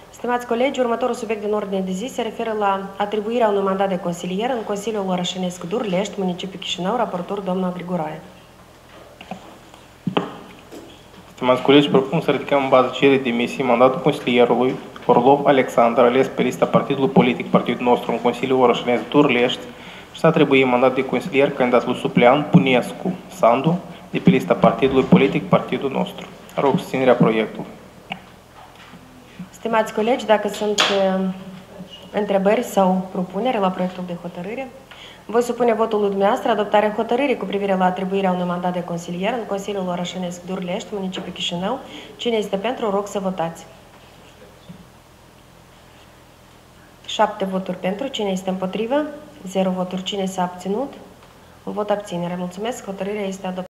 Stimați colegi, următorul subiect din ordine de zi se referă la atribuirea unui mandat de consilier în Consiliul Orășenesc Durlești, municipiul Chișinău, raportor domnul Griguraie. Stimați colegi, propun să ridicăm în bază cererii de demisie mandatul consilierului Orlov Alexandru, ales pe lista partidului politic Partidul Nostru în Consiliul Orășenesc Durlești și să atribuim mandat de consilier candidatul suplean Punescu Sandu de pe lista partidului politic Partidul Nostru. Rog susținerea proiectului. Stimați colegi, dacă sunt întrebări sau propuneri la proiectul de hotărâre, voi supune votul lui dumneavoastră adoptarea hotărârii cu privire la atribuirea unui mandat de consilier în Consiliul Orășenesc Durlești, municipiul Chișinău. Cine este pentru, rog să votați. 7 voturi pentru, cine este împotrivă? 0 voturi, cine s-a abținut? Un vot abținere. Mulțumesc, hotărârea este adoptată.